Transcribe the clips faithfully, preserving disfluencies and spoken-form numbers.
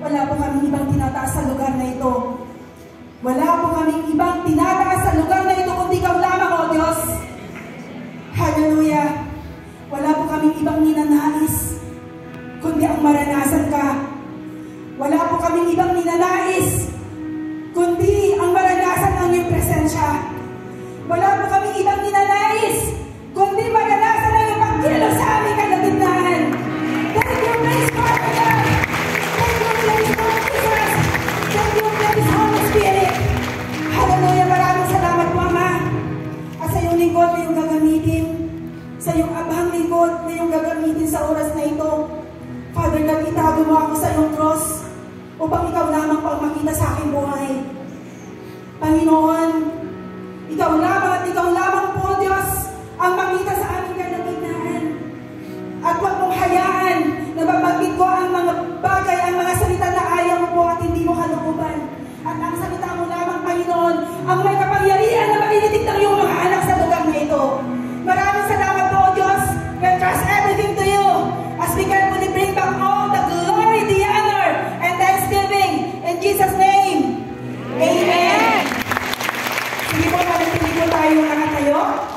wala po kaming ibang tinataas sa lugar na ito. Wala po kaming ibang tinataas sa lugar na ito kundi ikaw lamang, O Diyos. Hallelujah. Wala po kaming ibang ninanais kundi ang maranasan ka. Wala po kaming ibang ninanais kundi ang maranasan ng iyong presensya. Wala po kaming ibang ninanais kundi maranasan ng iyong pagkilos sa aming kalagitnaan. Thank you, praise God, God. Thank you, praise God, Jesus. Thank you, praise Holy Spirit. Hallelujah. Maraming salamat po, Ama. At sa iyong lingkod na iyong gagamitin, sa iyong abang lingkod na iyong gagamitin sa oras na ito. Father God, itago mo ako sa iyong cross upang ikaw lamang pang makita sa aking buhay. Panginoon, ikaw lamang at ikaw lamang po, Diyos, ang makita sa aming kalagitnaan. At huwag mong hayaan na mabanggit ko ang mga bagay, ang mga salita na ayaw mo po at hindi mo kalukuban. At ang salita mo lamang, Panginoon, ang may kapangyarihan na mainitig ng iyong mga anak sa lugar na ito. Maraming salamat po, Diyos. We trust everything to you as we carefully bring back all the glory, the honor, and thanksgiving. In Jesus' name, Amen. Sige po, manatili po tayo nakatayo.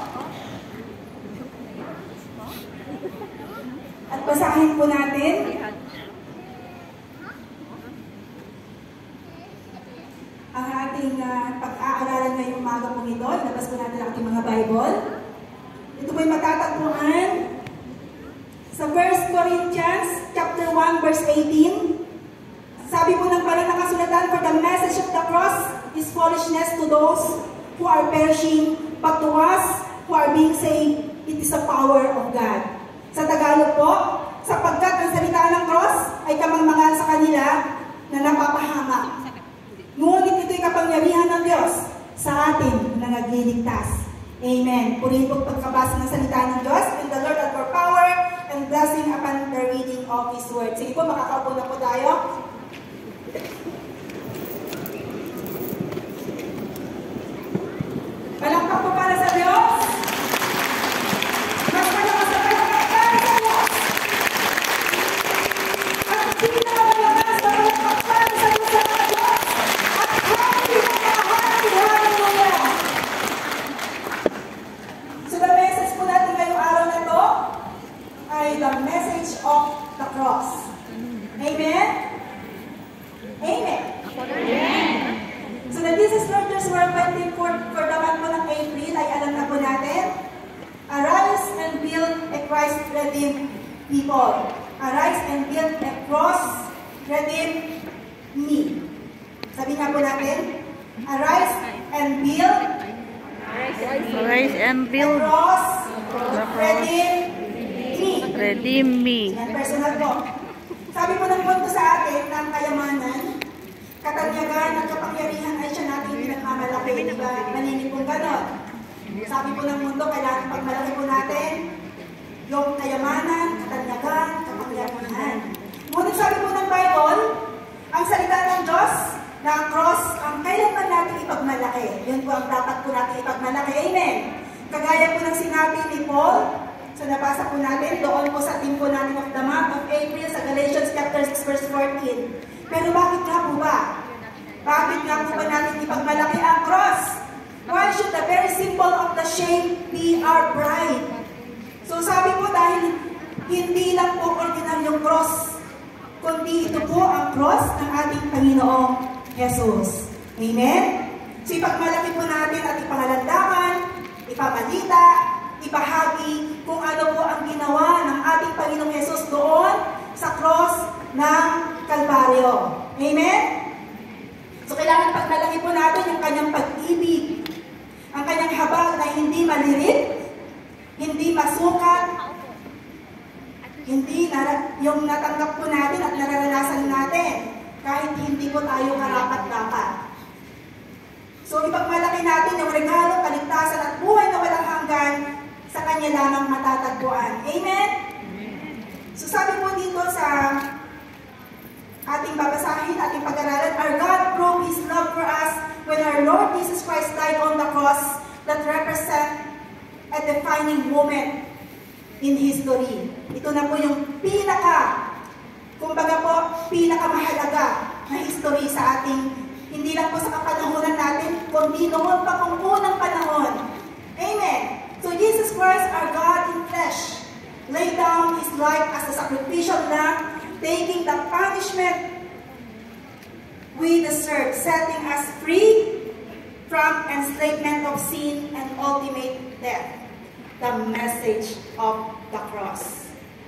At basahin po natin ang ating uh, pag-aaralan ngayong umaga po ito. Labas po natin ang ating mga Bible. Ito po'y matatagpuan sa First Corinthians chapter one verse eighteen. Sabi po ng banal na kasulatan, for the message of the cross is foolishness to those who are perishing, but to us who are being saved, it is the power of God. Sa Tagalog po, sapagkat ang salita ng cross ay kamangmangan sa kanila na napapahamak. Ngunit ito'y kapangyarihan ng Diyos sa atin na nagliligtas. Amen. Purihin po pagkabasa ng salita ng Diyos, and the Lord had for power and blessing upon the reading of His word. Sige po, makakaupo na po tayo. Palakpak po para sa Diyos. Mas malakas na palakpak para sa Diyos. At pinakalakas na palakpak para sa Diyos sa mga Diyos. At happy na happy, hallelujah. So the message po natin ngayong araw na ito ay the message of the cross. Amen? Amen. Amen. So the Jesus Lord's Word for, for the month po ng April ay alam na po natin. Arise and build a Christ-redeemed people. Arise and build a cross-redeemed me. Sabi nga po natin, arise and build Arise and build a cross-redeemed me. Redeem me. Yan, personal po. Sabi po ng punto sa atin ng kayamanan, katanyagan at kapangyarihan ay siya natin pinagmamalaki. Diba? Maninig pong ganon. Sabi po ng mundo, kailangan pagmalaki po natin yung kayamanan, katanyagan, kapangyarihan. Ngunit sabi po ng Bible, ang salita ng Diyos na ang cross, ang kailangan natin ipagmalaki. Yun po ang dapat po natin ipagmalaki. Amen. Kagaya po ng sinabi ni Paul, so nabasa po natin doon po sa team po natin of the month of April sa Galatians chapter six verse fourteen. Pero bakit nga po ba? Bakit nga po ba natin ipagmalaki ang cross? Why should the very symbol of the shame be our bride? So sabi po dahil hindi lang po ordinaryong cross, kundi ito po ang cross ng ating Panginoong Jesus. Amen? So ipagmalaki po natin at ipangalandakan, ipamalita, ibahagi kung ano po ang ginawa ng ating Panginoong Jesus doon sa cross ng Kalbaryo. Amen? So kailangan pagmalaki po natin yung kanyang pag-ibig, ang kanyang habag na hindi malirit, hindi masukat, hindi na, yung natanggap po natin at nararanasan natin kahit hindi po tayo karapat-dapat. So ipagmalaki natin yung regalo, kaligtasan at buhay na walang hanggan sa kanya lamang matatagpuan. Amen? So sabi po dito sa ating babasahin, ating pag-aralan, our God proved His love for us when our Lord Jesus Christ died on the cross that represent a defining moment in history. Ito na po yung pinaka kumbaga po, pinakamahalaga na history sa ating, hindi lang po sa kapanahonan natin, kundi noon pa kung unang panahon. Amen. So Jesus Christ, our God in flesh, laid down His life as a sacrificial lamb, taking the punishment we deserve, setting us free from enslavement of sin and ultimate death. The message of the cross.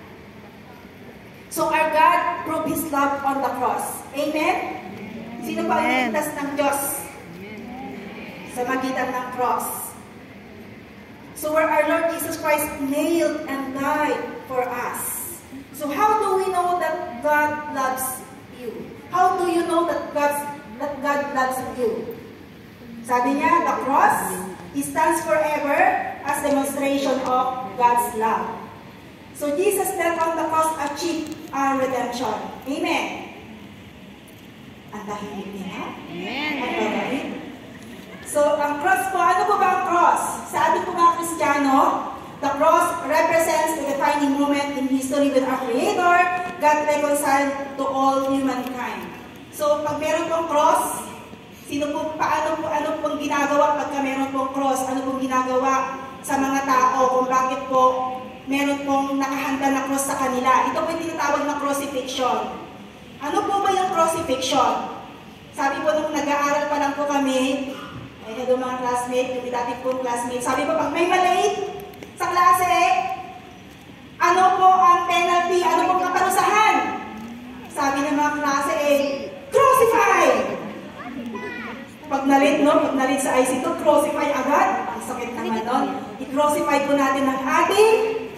So our God proved His love on the cross. Amen? Sino pa ang ligtas ng Diyos? Sa magitan ng cross. So where our Lord Jesus Christ nailed and died for us. So how do we know that God loves you? How do you know that God's, that God loves you? Sabi niya, the cross, it stands forever as demonstration of God's love. So Jesus' death on the cross achieved our redemption. Amen. Ang tahimik niya. Amen. Ang babait. So, ang cross po, ano po ba ang cross? Sa ating po mga Kristiyano, the cross represents the defining moment in history with our Creator, God reconciled to all humankind. So, pag meron pong cross, sino po, paano po, ano pong ginagawa pagka meron pong cross? Ano pong ginagawa sa mga tao kung bakit po meron pong nakahanda na cross sa kanila? Ito po yung tinatawag na crucifixion. Ano po ba yung crucifixion? Sabi po nung nag-aaral pa lang po kami, ay hello mga classmates, yung dati pong classmates, sabi po pag may maliit sa klase, ano po ang penalty? Ano pong kaparusahan? Sabi ng mga klase eh, crucify! Pag nalit, no? Pag nalit sa I C two, crucify agad. Ang sakit naman nun. I-crucify po natin ang ating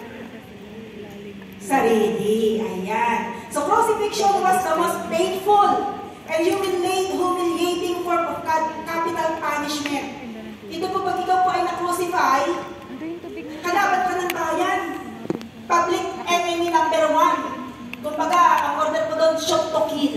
sarili. Ayan. So, crucifixion was the most painful and humiliating form of capital punishment. Ito po, pag ikaw po ay na-crucify, kalaban ka ng bayan. Public enemy number one. Kumbaga, ang order po doon, shoot to kill.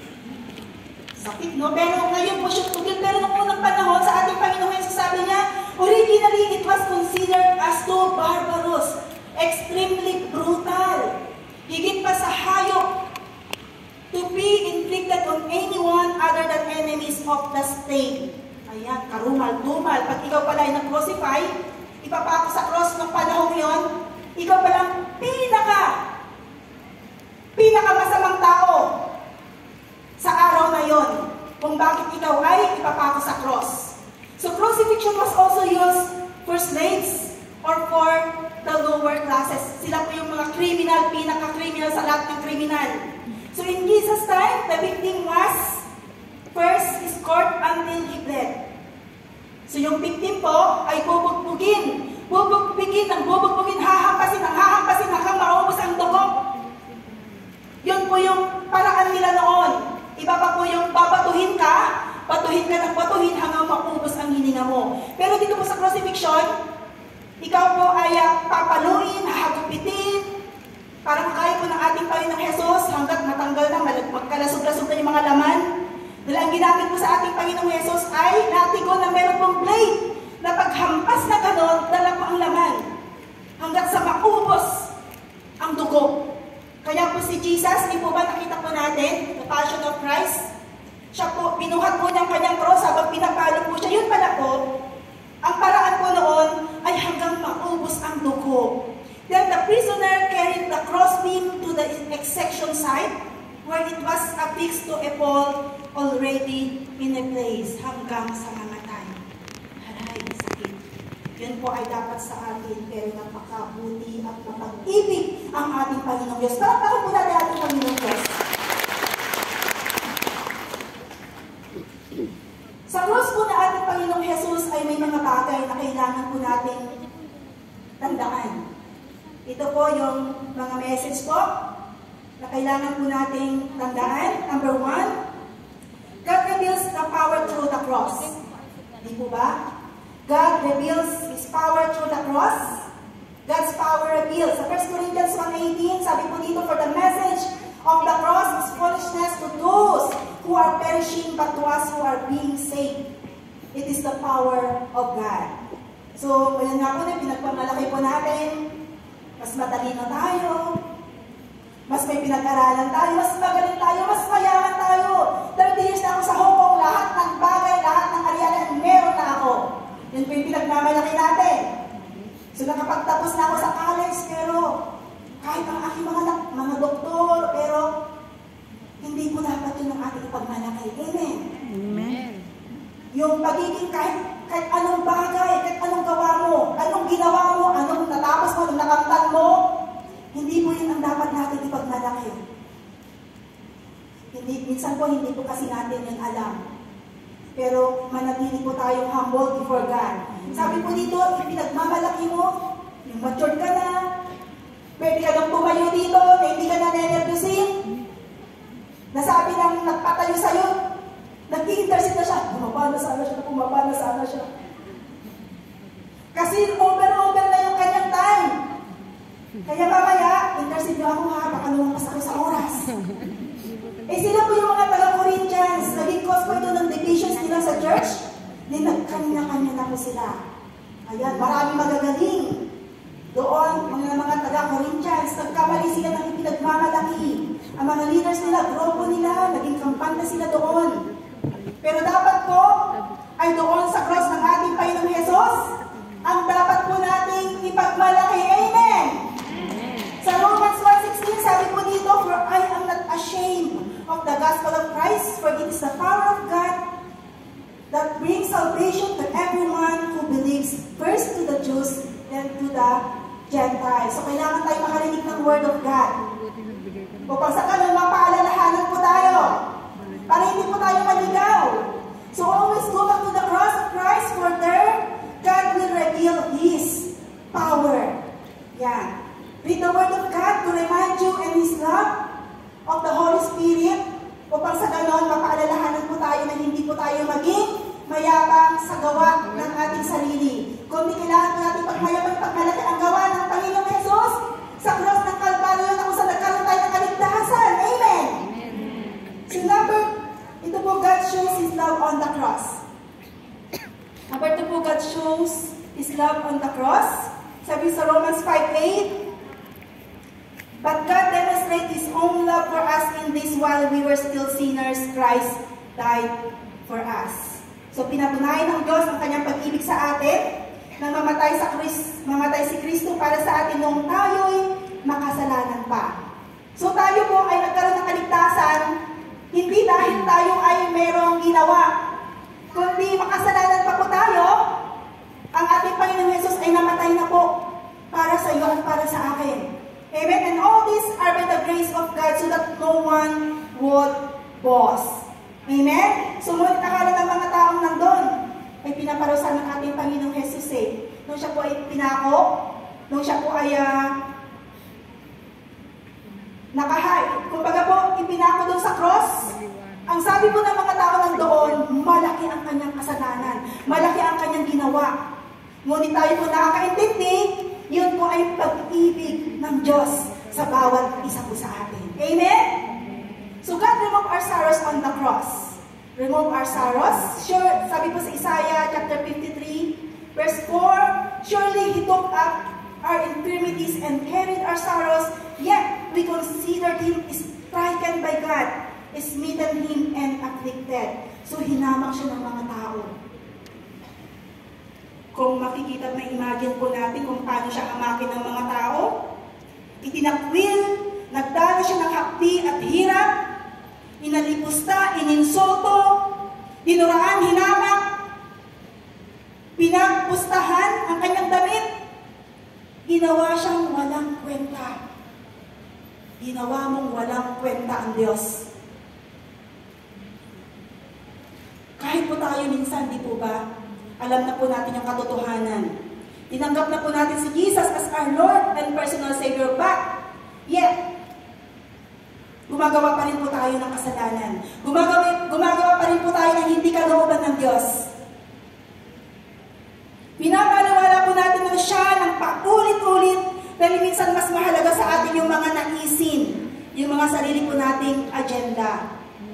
Sakit, no? Pero ngayon po shoot to kill. Pero nung unang panahon, sa ating Panginoon Jesus, sabi niya, originally, it was considered as too barbarous, extremely brutal, higit pa sa hayop, to be inflicted on anyone other than enemies of the state. Ayan, karumal-dumal. Pag ikaw pala ay na-crucify, ipapako sa cross ng panahon yon, ikaw palang pinaka, pinaka masamang tao sa araw na yon, kung bakit ikaw ay ipapako sa cross. So crucifixion was also used for slaves or for the lower classes. Sila po yung mga criminal, pinaka-criminal sa lahat ng criminal. So in Jesus' time, the victim was first scourged until he bled. So yung victim po ay bubugbugin. Bubugbugin ng bubugbugin, hahampasin ng hahampasin hanggang maubos ang dugo. Yun po yung paraan nila noon. Iba pa po yung babatuhin ka, batuhin ka ng batuhin hanggang maubos ang hininga mo. Pero dito po sa crucifixion, ikaw po ay uh, papaluin, hahagupitin, parang kaya po ng ating Panginoong Jesus hanggat matanggal na, magkalasog-lasog na yung mga laman. Dahil ang ginamit po sa ating Panginoong Jesus ay natigon na meron pong blade na paghampas na gano'n, dala po ang laman hanggat sa maubos ang dugo. Kaya po si Jesus, di po ba nakita po natin, the Passion of Christ? Siya po, pinuhat po niyang kanyang cross habang pinapalo po siya. Yun pala po, ang paraan po noon ay hanggang maubos ang dugo. Then the prisoner carried the crossbeam to the execution site where it was affixed to a pole already in a place hanggang sa mamatay. Haray, sakit. Yan po ay dapat sa atin, pero napakabuti at napag-ibig ang ating Panginoong Diyos. Palakpakan po natin ating Panginoong Diyos. Sa cross po na ating Panginoong Jesus ay may mga bagay na kailangan po nating tandaan. Ito po yung mga message po na kailangan po nating tandaan. Number one, God reveals the power through the cross. Di po ba? God reveals His power through the cross. God's power reveals. Sa First Corinthians one eighteen, sabi po dito, for the message of the cross is foolishness to those who are perishing, but to us who are being saved. It is the power of God. So, ngayon nga po na, pinagpamalaki po natin, mas matalino tayo, Mas may pinag-aralan tayo, mas magaling tayo, mas mayaman tayo. thirty years na ako sa Hong Kong, lahat ng bagay, lahat ng karyanan, meron na ako. Yun po yung pinagmamalaki natin. So nakapagtapos na ako sa college, pero kahit ang aking mga, mga doktor, pero hindi po dapat yun ang ating ipagmalaki. Amen? Amen. Yung pagiging kahit, kahit anong bagay, kahit anong gawa mo, anong ginawa mo, anong natapos mo, anong nakamtan mo, hindi po yun ang dapat natin ipagmalaki. Hindi, minsan po hindi po kasi natin yun alam. Pero manatili po tayong humble before God. Sabi po dito, ipinagmamalaki mo, yung matured ka na, pwede ka nang tumayo dito, na hindi ka na nenervyusin. Nasabi ng nagpatayo sa'yo, nag-i-intercede na siya, pumaba na sana siya, pumaba na sana siya. Kasi over-over na yung kanyang time. Kaya mamaya, intercede niyo ako ha, baka lumampas ako sa oras. Eh sila po yung mga taga-Corinthians, naging cause po ito ng divisions nila sa church, ni nagkanya-kanya na po sila. Ayan, marami magagaling. Doon, mga mga taga-Corinthians, nagkamali sila ng ipinagmamalaki. Ang mga leaders nila, grupo nila, naging kampanya sila doon. Pero dapat po, ay doon sa cross ng ating Panginoong Hesus, ang dapat po nating ipagmalaki. Amen! Sa Romans one sixteen, sabi po dito, for I am not ashamed of the gospel of Christ, for it is the power of God that brings salvation to everyone who believes, first to the Jews, then to the Gentiles. So kailangan tayo makarinig ng Word of God. Upang sa kanong mapaalalahanan po tayo, para hindi po tayo maligaw. So always go back to the cross of Christ, for there, God will reveal His power. Yan. Read the Word of God to remind you and His love of the Holy Spirit, upang sa ganon, mapaalalahanan po tayo na hindi po tayo maging mayabang sa gawa ng ating sarili. Kung di kailangan po natin pagmayabang pagmalaki ang gawa ng Panginoong Hesus, sa cross ng Kalbaryo na kung saan nagkaroon tayo ng kaligtasan. Amen! So number, ito po, God shows His love on the cross. Number two po, God shows His love on the cross. Sabi sa Romans five eight, but God demonstrates His own love for us in this, while we were still sinners, Christ died for us. So pinatunayan ng Diyos ang kanyang pag-ibig sa atin, nang mamatay, sa Christ, mamatay si Kristo para sa atin nung tayo'y makasalanan pa. So tayo po ay nagkaroon ng kaligtasan, hindi dahil tayo ay merong ginawa, kundi makasalanan pa po tayo, ang ating Panginoong Hesus ay namatay na po para sa iyo at para sa akin. Amen? And all these are by the grace of God, so that no one would boast. Amen? So, ngunit akala ng mga taong nandun ay pinaparusahan ng ating Panginoong Hesus eh. Nung siya po ay pinako, nung siya po ay uh, nakahay, kumbaga po, ipinako doon sa cross, ang sabi po ng mga tao nandoon, malaki ang kanyang kasalanan, malaki ang kanyang ginawa. Ngunit tayo po nakakaintindi, yun po ay pag-ibig ng Diyos sa bawat isa po sa atin. Amen? So God removed our sorrows on the cross. Remove our sorrows. Sure, sabi po sa Isaiah chapter fifty-three, verse four, surely He took up our infirmities and carried our sorrows, yet we considered Him stricken by God, smitten Him and afflicted. So hinamak siya ng mga tao. Kung makikita, may imagine po natin kung paano siya hamakin ng mga tao. Itinakwil, nagdala siya ng hapdi at hirap, inalipusta, ininsulto, dinuraan, hinamak, pinagpustahan ang kanyang damit, ginawa siyang walang kwenta. Ginawa mong walang kwenta ang Diyos. Kahit po tayo minsan, di po ba, alam na po natin yung katotohanan. Tinanggap na po natin si Jesus as our Lord and personal Savior, but yet, gumagawa pa rin po tayo ng kasalanan. Gumagawa, gumagawa pa rin po tayo ng hindi kalooban ng Diyos. Pinapaniwala po natin na siya ng paulit-ulit, dahil minsan mas mahalaga sa atin yung mga naisin, yung mga sarili po nating agenda.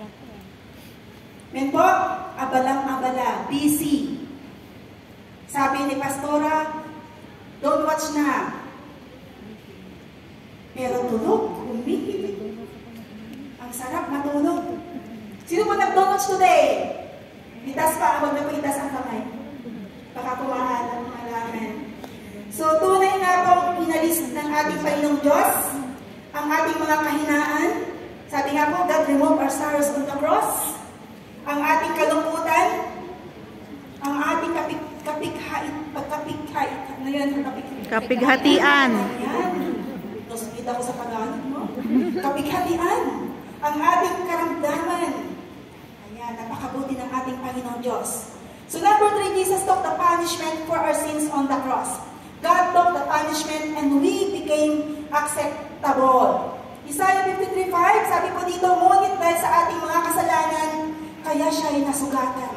Men po, abalang-abala, busy. Sabi ni Pastora, don't watch na. Pero tulog, humihit. Ang sarap matulog. Sino po nag-donuts today? Itas pa, huwag na po itas ang kamay. Baka pumahan ang malaman. So, tunay nga pong inalis ng ating Panginoong Diyos ang ating mga kahinaan. Sabi nga po, God remove our sorrows on the cross. Ang ating kalungkutan, ang ating kapik kapighait, pagkapighait, ano yun? Kapik Kapighatian. Ayan. Tapos kita ko sa Tagalog mo. Kapighatian. Ang ating karamdaman. Ayan, napakabuti ng ating Panginoong Diyos. So number three, Jesus took the punishment for our sins on the cross. God took the punishment and we became acceptable. Isaiah fifty-three five, sabi po dito, ngunit dahil sa ating mga kasalanan, kaya siya ay nasugatan.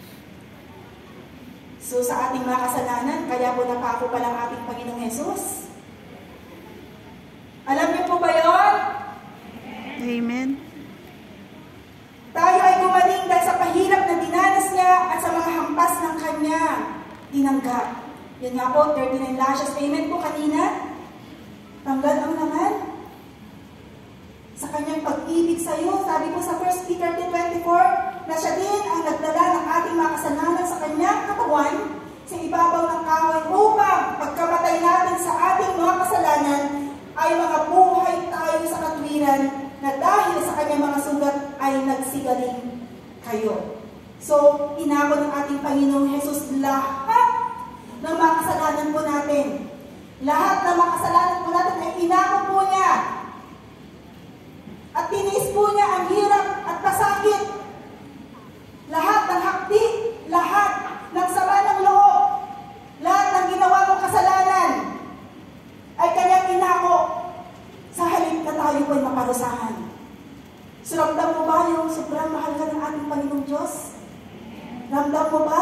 So sa ating mga kasalanan, kaya po napako pa lang ating Panginoong Yesus. Alam niyo po ba yun? Amen. Tayo ay gumaling dahil sa pahirap na dinanas niya at sa mga hampas ng kanya tinanggap. Yan nga po, thirty-nine lashes. Amen po kanina. Tanggal ang naman. Sa kanyang pag-ibig sa iyo, sabi po sa First Peter two twenty-four, na siya din ang nagdala ng ating mga kasalanan sa kanyang katawan sa ibabaw ng kahoy upang pagkamatay natin sa ating mga kasalanan ay mga buhay tayo sa katwiran na dahil sa kanyang mga sugat ay nagsigaling kayo. So, inako ng ating Panginoong Jesus lahat ng mga kasalanan po natin. Lahat ng mga kasalanan po natin ay inako po niya. At tiniis po niya ang hirap at pasakit. Lahat ng hakdi, lahat ng sama ng loob, lahat ng ginawa mong kasalanan ay kanyang inako sa halip na tayo po ay maparusahan. So, ramdam mo ba yung sobrang mahal ka ng ating Panginoong Diyos? Ramdam mo ba?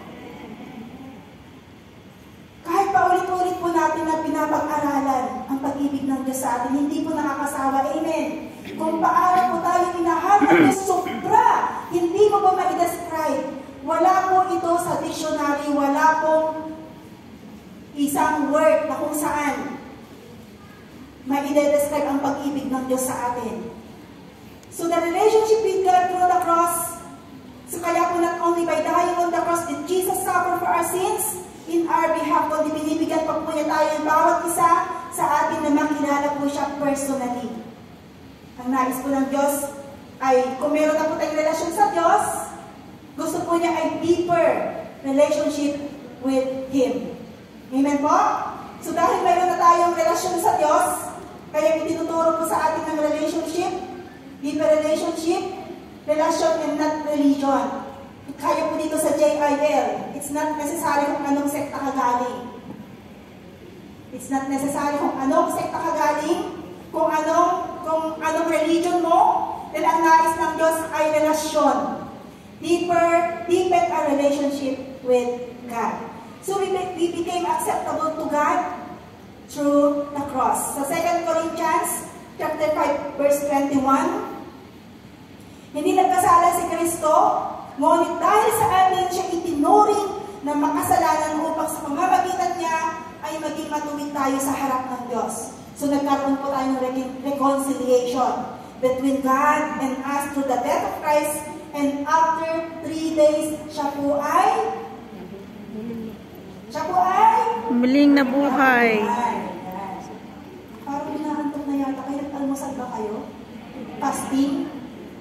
Kahit paulit-ulit po natin na pinapag-aralan ang pag-ibig ng Diyos sa atin, hindi po nakakasawa. Amen. Kung paano po tayo minahal ng Diyos sobra, hindi mo ba ma-describe? Wala po ito sa dictionary, wala pong isang word na kung saan ma-i-describe ang pag-ibig ng Diyos sa atin. So the relationship with God through the cross, so kaya po not only by dying on the cross did Jesus suffer for our sins in our behalf, kundi binibigyan pa po niya tayo ng bawat isa sa atin na makilala po siya personally. Ang nais po ng Diyos ay, kung meron na po tayong relasyon sa Diyos, gusto po niya ay deeper relationship with Him. Amen po? So dahil mayroon na tayong relasyon sa Diyos, kaya itinuturo po sa atin ng relationship, deeper relationship, relation and not religion. Kaya po dito sa J I L, it's not necessary kung anong sekta ka galing. It's not necessary kung anong sekta ka galing, kung anong, kung anong religion mo, then ang nais ng Diyos ay relasyon. Deeper, deepen our relationship with God. So we, we became acceptable to God through the cross. So Second Corinthians chapter five, verse twenty-one, hindi nagkasala si Kristo, ngunit dahil sa atin siya itinuring na makasalanan upang sa pamamagitan niya ay maging matuwid tayo sa harap ng Diyos. So nagkaroon po tayo ng reconciliation between God and us through the death of Christ, and after three days, siya po ay siya po ay Muling nabuhay. Parang inaantok na yata. Kaya nag-almusal ba kayo? Fasting?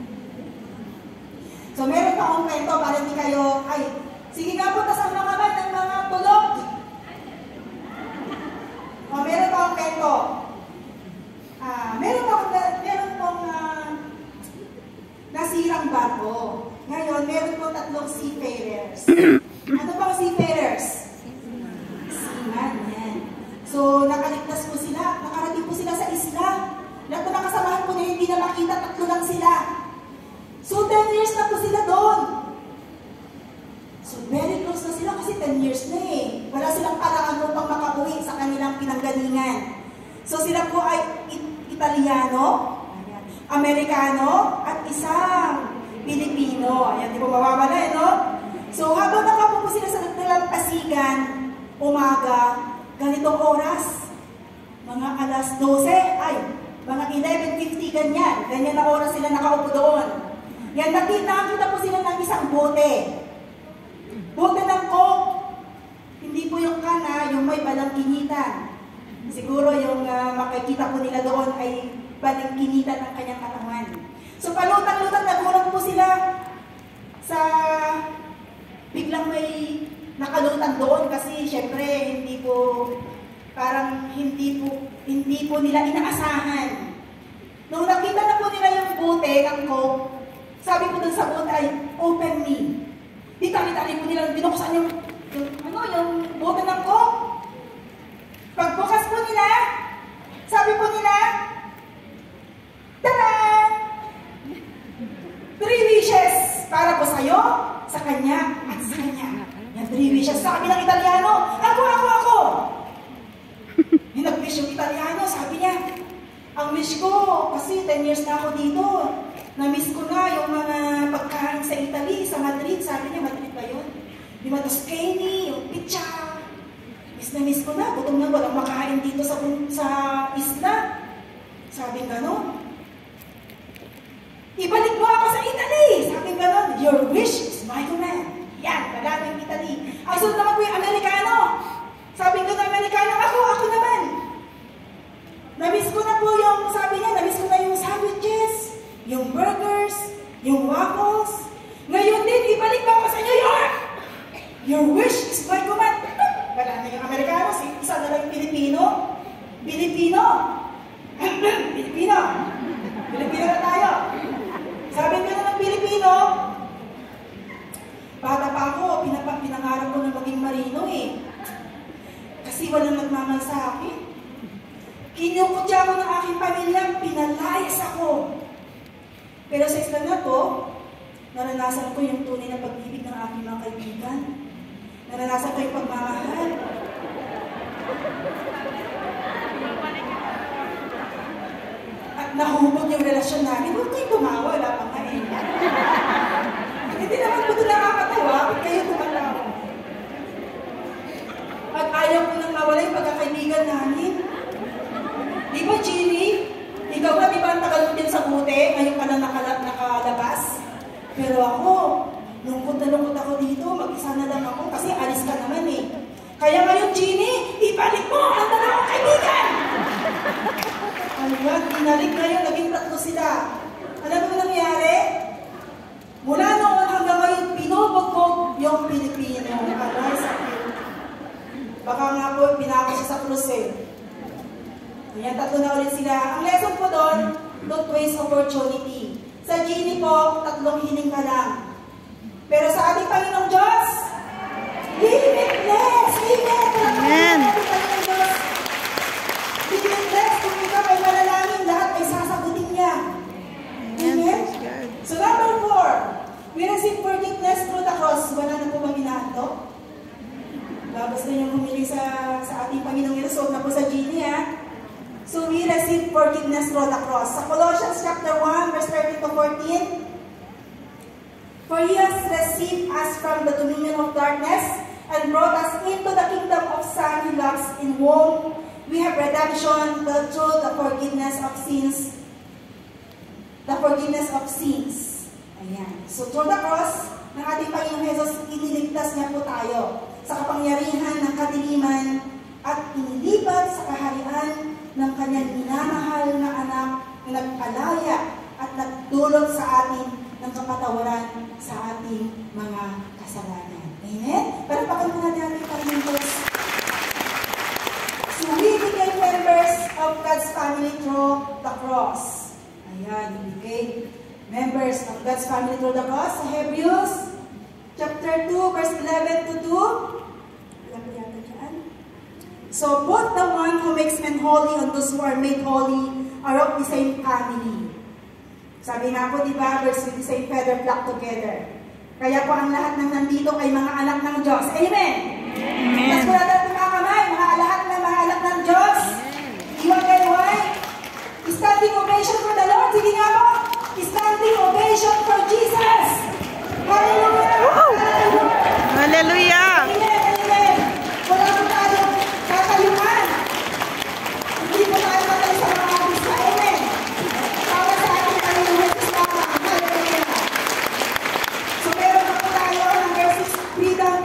So meron pa akong kwento para hindi kayo, ay, sige nga po, tas ang mga man ng mga tulog. O, meron pa akong kwento. Ah, meron pa akong, meron pong uh, nasirang barko. Ngayon, meron pong tatlong seafarers. Ano pang seafarers? Seaman, yan. So, nakaligtas po sila, nakarating po sila sa isla. Lahat na nakasamahan po na hindi na makita, tatlo lang sila. So, ten years na po sila doon. So, very close na sila kasi ten years na eh. Wala silang paraan upang makauwi sa kanilang pinanggalingan. So, sila po ay Italiano, Amerikano, at isang Pilipino. Ayan, di ba mawawala eh, no? So, habang nakapo po sila sa nagdalampasigan, umaga, ganitong oras, mga alas dose, ay, Mga eleven fifty, ganyan. Ganyan na oras sila nakaupo doon. Yan, nakita, nakita po sila ng isang bote. Bote ng Coke. Hindi po yung kana, yung may balangkinitan. Siguro yung uh, makikita po nila doon ay balangkinitan ng kanyang katawan. So palutang-lutang nagulat po sila sa biglang may nakalutang doon kasi syempre hindi po parang hindi po hindi po nila inaasahan. Nung nakita na po nila yung bote ng Coke, sabi po dun sa bote ay, open me. Di tali-tali po nila, binuksan yung, yung, ano, yung bote ng Coke. Pagbukas po nila, sabi po nila, tada! Three wishes para po sa'yo, sa kanya, at sa kanya. Yan, three wishes. Sabi ng Italiano, ako, ako, ako! Yung nag-wish yung Italiano, sabi niya, ang wish ko, kasi ten years na ako dito, na-miss ko na yung mga pagkain sa Italy, sa Madrid. Sabi niya, Madrid ba yun? Yung Matoskeni, yung pizza. Miss na miss ko na, gutom na walang makain dito sa, sa isla. Sabi gano'n. Ibalik mo ako sa Italy! Sabi gano'n, your wish is my command. Yan, pagano yung Italy. Ang sunod naman po yung Amerikano. Sabi ko na Amerikano, ako, ako naman. Namiss ko na po yung, sabi niya, namiss ko na yung sandwiches, yung burgers, yung waffles. Ngayon din, ibalik mo ako sa New York! Your wish is my command. Wala na yung Amerikano, isa na lang yung Pilipino. Pilipino! Pilipino! Pilipino na tayo. Sabi ko na ng Pilipino, bata pa ako, pinapa, pinangarap ko na maging marino eh. Kasi walang nagmamahal sa akin. Kinukutya ko ng aking pamilya, pinalayas ako. Pero sa isla na to, naranasan ko yung tunay na pag-ibig ng aking mga kaibigan. Naranasan ko yung pagmamahal. At nahubog yung relasyon namin. Huwag kayong tumawa, wala pang kain. Hindi naman po ito nakakatawa, huwag kayo tumatawa. At ayaw ko nang mawala yung pagkakaibigan namin. Di ba, Ginny? Ikaw ba, di ba ang tagal din sa bute? Ngayon ka na nakala, nakalabas? Pero ako, lungkot na lungkot ako dito. Mag-isa na lang ako kasi alis ka naman eh. Kaya ngayon, Ginny, ibalik mo ang dalawang kaibigan! Ayan, inalik ngayon, naging tatlo sila. Alam mo nangyari? Mula noon hanggang ngayon, pinubugbog yung Pilipino. Aray, sakit. Baka nga po, pinako siya sa krus eh. Ayan, tatlo na ulit sila. Ang lesson po doon, don't waste opportunity. Sa Ginny po, tatlong hiling ka lang. Pero sa ating Panginoong Diyos, limitless! Amen! Amen! Limitless! Kung ikaw ay manalangin, lahat ay sasagutin niya. Amen? So number four, we receive forgiveness through the cross. Wala na po bang inaantok? Babas na yung humili sa, sa ating Panginoong Yesus. Huwag na po sa Ginny, ha? So we receive forgiveness through the cross. Sa Colossians chapter one, verse thirteen to fourteen, for he has received us from the dominion of darkness and brought us into the kingdom of Son he loves, in whom we have redemption through the forgiveness of sins. The forgiveness of sins. Ayan. So through the cross, ng ating Panginoong Jesus, iniligtas niya po tayo sa kapangyarihan ng kadiliman at inilipat sa kaharian ng kanyang minamahal na anak na nag-alaya at nagdulot sa atin ng kapatawaran sa ating mga kasalanan. Amen? Palakpakan po natin ating Panginoong Diyos. So we became members of God's family through the cross. Ayan, we became members of God's family through the cross. Sa Hebrews chapter two, verse eleven to two. So, both the one who makes men holy and those who are made holy are of the same family. Sabi nga po, di ba, verse with the same feather flock together. Kaya po ang lahat ng nandito ay mga anak ng Diyos. Amen! Amen! Mas po natin mga kamay, mga lahat ng mga anak ng Diyos. Iwan kayo, why? Standing ovation for the Lord. Sige nga po, standing ovation for Jesus. Hallelujah! Wow! Hallelujah! Amen! Amen! Wala po tayo kakayuhan. Hindi po tayo matay sa mga abis na. Amen!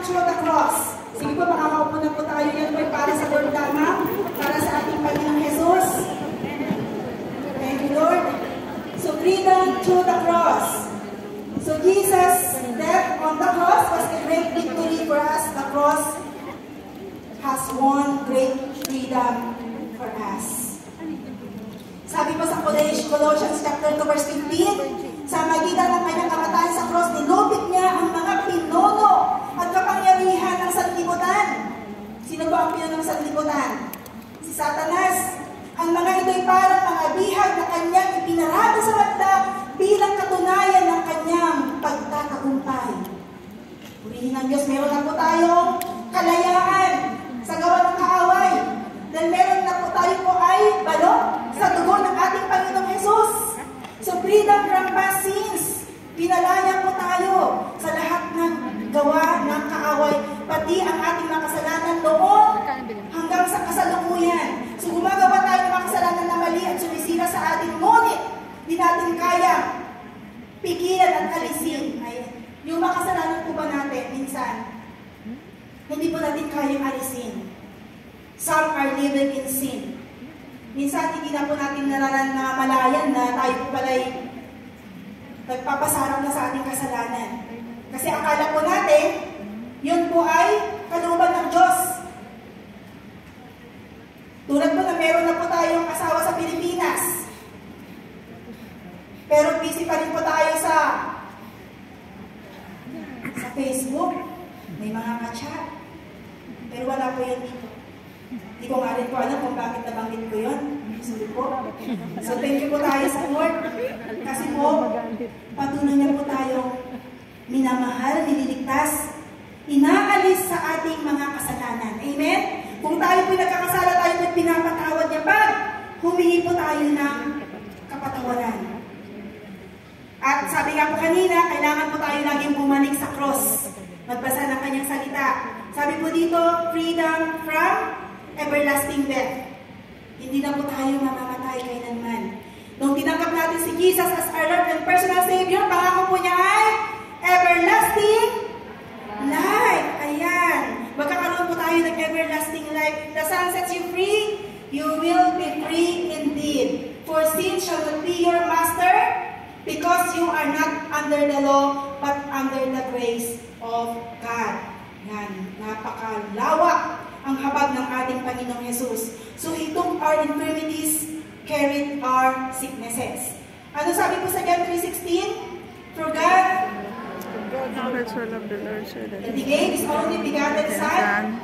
through the cross. Sige po, makakaupo na po tayo. Yan po para sa Lord lamang, para sa ating Panginoong Jesus. Thank you, Lord. So, freedom through the cross. So, Jesus' death on the cross was a great victory for us. The cross has won great freedom for us. Sabi po sa Colossians chapter two verse fifteen, sa magitan ng kanyang kamatayan sa cross, nilupit niya ang mga pinuno at kapangyarihan ng sanlibutan. Sino ba ang pinuno ng sanlibutan? Si Satanas. Ang mga ito'y parang mga bihag na kanyang ipinarada sa matla bilang katunayan ng kanyang pagtatagumpay. Purihin ng Diyos, meron na po tayong kalayaan sa gawa ng kaaway. Then meron na po tayo po ay balot sa dugo ng ating Panginoong Jesus. So freedom from past sins. Pinalaya po tayo sa lahat ng gawa ng kaaway, pati ang ating mga kasalanan noon hanggang sa kasalukuyan. So gumagawa tayo ng mga kasalanan na mali at sumisira sa ating, ngunit di natin kaya pigilan at alisin. Ay, yung mga kasalanan po ba natin, minsan, hindi po natin kayang alisin. Some are living in sin. Minsan, hindi na po natin nararamalayan na tayo po pala'y nagpapasarap na sa ating kasalanan. Kasi akala po natin, yun po ay kalooban ng Diyos. Tulad po na meron na po tayong asawa sa Pilipinas. Pero busy pa rin po tayo sa sa Facebook. May mga ka-chat. Pero wala po yan dito. Hindi ko nga rin po alam kung bakit nabanggit ko yun. Sorry po. So thank you po tayo sa Lord. Kasi po, patuloy niya po tayong minamahal, nililigtas, inaalis sa ating mga kasalanan. Amen? Kung tayo po nagkakasala, tayo po pinapatawad niya pag humingi po tayo ng kapatawaran. At sabi nga po kanina, kailangan po tayo laging bumalik sa cross. Magbasa ng kanyang salita. Sabi po dito, freedom from everlasting death. Hindi na po tayo mamamatay kailanman. Nung tinanggap natin si Jesus as our Lord and personal Savior, pangako po niya ay everlasting life. Ayan. Magkakaroon po tayo ng everlasting life. The Son sets you free, you will be free indeed. For sin shall not be your master, because you are not under the law, but under the grace of God. Yan. Napakalawak ang habag ng ating Panginoong Jesus. So He took our infirmities, carried our sicknesses. Ano sabi po sa John three sixteen? For God, God so loved the Lord so that He gave His only begotten Son,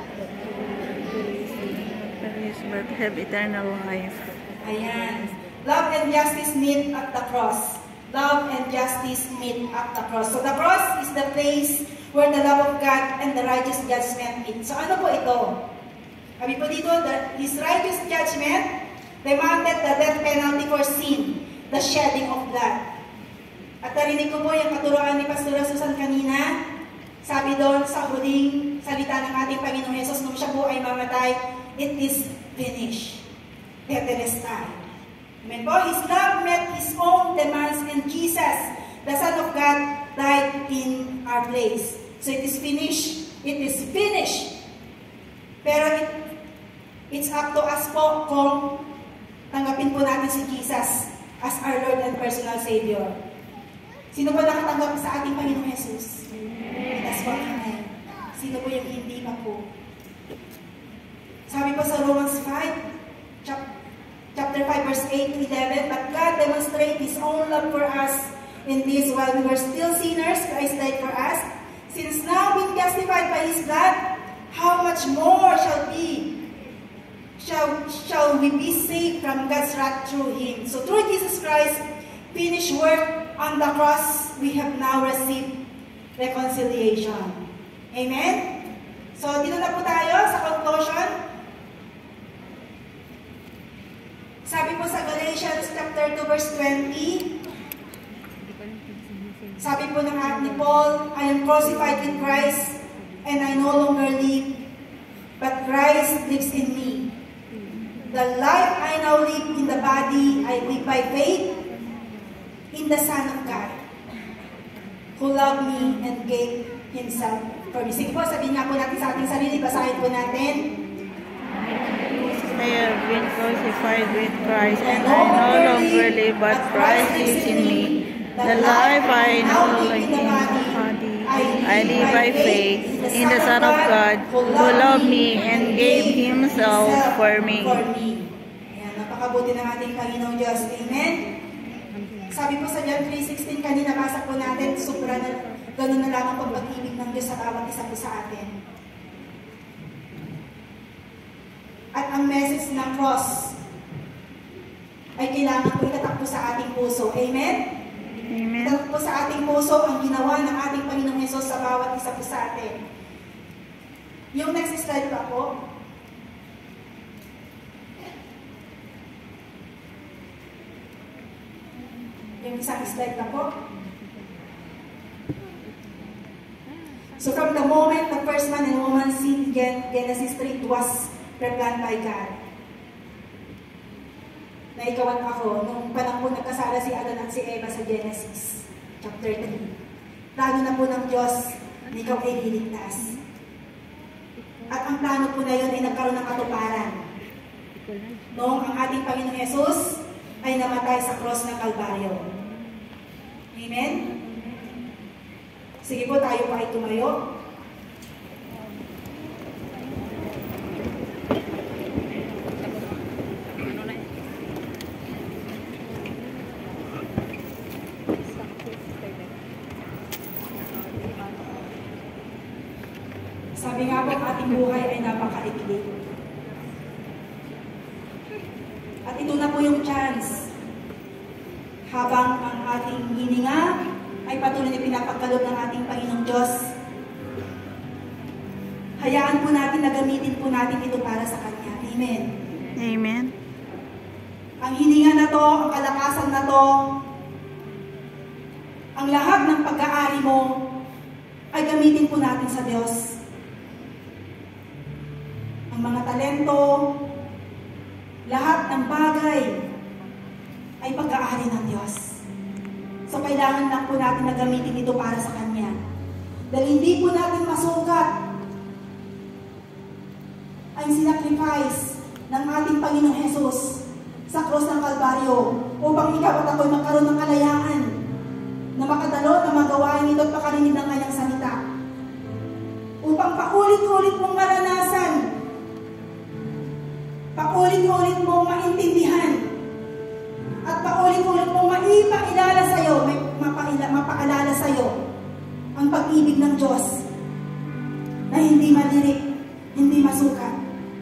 but have eternal life. Ayan. Love and justice meet at the cross. Love and justice meet at the cross. So the cross is the place where the love of God and the righteous judgment meet. So ano po ito? Sabi po dito, that His righteous judgment demanded the death penalty for sin, the shedding of blood. At narinig ko po yung katuruan ni Pastora Susan kanina. Sabi doon sa huling salita ng ating Panginoong Jesus nung siya po ay mamatay, it is finished. Tetelestai. Amen po? His love met His own demands, and Jesus, the Son of God, died in our place. So it is finished. It is finished. Pero it, it's up to us po kung tanggapin po natin si Jesus as our Lord and personal Savior. Sino po nakatanggap sa ating Panginoong Jesus? Itaas po ang kamay. Sino po yung hindi pa po? Sabi po sa Romans five, chapter five, verse eight to eleven, but God demonstrates His own love for us in this: while we were still sinners, Christ died for us. Since now being justified by His blood, how much more shall be shall, shall we be saved from God's wrath through Him? So through Jesus Christ, finished work on the cross, we have now received reconciliation. Amen? So dito na po tayo sa conclusion. Sabi po sa Galatians chapter two verse twenty, sabi po ng ni Paul, I am crucified with Christ, and I no longer live, but Christ lives in me. The life I now live in the body, I live by faith in the Son of God, who loved me and gave Himself For me. Sige po, sabihin nga po natin sa ating sarili, basahin po natin. I have been crucified with Christ, and I no longer live, but Christ lives in me. The life I now live in the body, I live by faith in the Son of God, who loved me and gave Himself for me. Ayan, napakabuti ng ating Panginoong Diyos. Amen? Sabi po sa John three sixteen, kanina basa po natin, supra na, ganun na lamang ang pag-ibig ng Diyos sa bawat isa po sa atin. At ang message ng cross ay kailangan po itatakbo sa ating puso. Amen? Amen. Itatakbo sa ating puso ang ginawa ng ating Panginoong Hesus sa bawat isa po sa atin. Yung next slide pa po. Yung isang slide pa po. So from the moment the first man and woman sinned, Genesis three, it was preplanned by God. Na ikaw at ako, nung panahon nagkasala si Adan at si Eva sa Genesis chapter three. Plano na po ng Diyos na ikaw ay liligtas. At ang plano po na yun ay nagkaroon ng katuparan. Noong ang ating Panginoong Hesus ay namatay sa cross ng Kalbaryo. Amen? Sige po, tayo po ay tumayo. Sabi nga po, ang ating buhay ay napakaikli. At ito na po yung chance. Habang ang ating hininga ay patuloy na pinapagkaloob ng ating Panginoong Diyos, hayaan po natin na gamitin po natin ito para sa Kanya. Amen. Amen. Ang hininga na to, ang kalakasan na to, ang lahat ng pag-aari mo ay gamitin po natin sa Diyos. Ang mga talento, lahat ng bagay ay pag-aari ng Diyos. So kailangan lang po natin na gamitin ito para sa Kanya. Dahil hindi po natin masukat ang sinacrifice ng ating Panginoong Hesus sa cross ng Kalbaryo upang ikaw at ako'y magkaroon ng kalayaan na makadalo na magawain ito at makarinig ng Kanyang salita. Upang paulit-ulit mong maranasan, paulit-ulit mong maintindihan, at paulit-ulit mong maipakilala sa'yo, may mapaila, mapaalala sa'yo ang pag-ibig ng Diyos na hindi malirik, hindi masukat.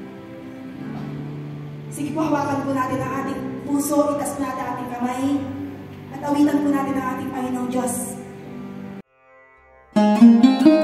Sige po, hawakan po natin ang ating puso, itas po natin ang ating kamay, at awitan po natin ang ating Panginoong Diyos.